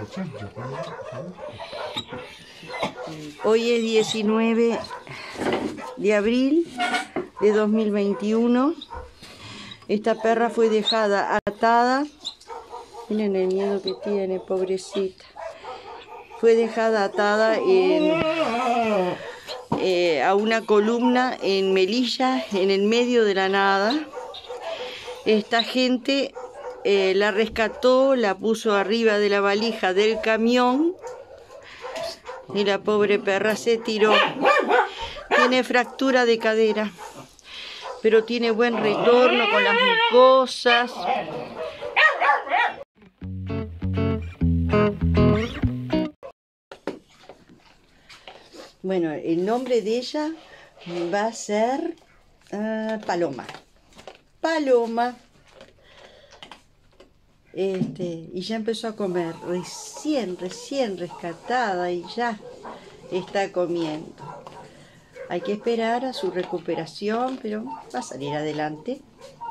Hoy es 19 de abril de 2021. Esta perra fue dejada atada. Miren el miedo que tiene, pobrecita. Fue dejada atada a una columna en Melilla, en el medio de la nada. Esta gente la rescató, la puso arriba de la valija del camión y la pobre perra se tiró. Tiene fractura de cadera, pero tiene buen retorno con las mucosas. Bueno, el nombre de ella va a ser Paloma. Paloma. Y ya empezó a comer, recién rescatada y ya está comiendo. Hay que esperar a su recuperación, pero va a salir adelante.